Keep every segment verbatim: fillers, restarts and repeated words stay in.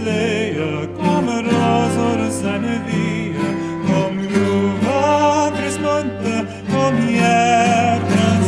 fileia, kom rozor seine via, kom juva cresmonte, kom hjärtans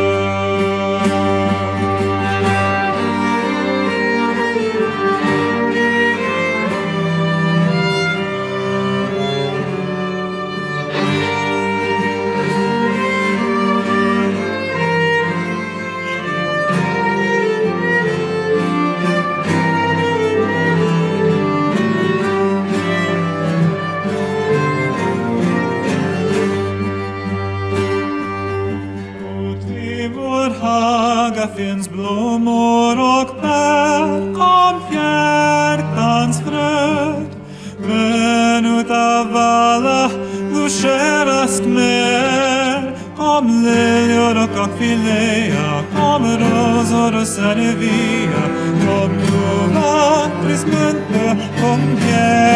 haga finns blommor och bär, kom hjärtans fröjd. Men utav alla du kärast mer, kom liljor och akvilea, kom rosor och cerevia, kom juva cresmonte, kom hjärtans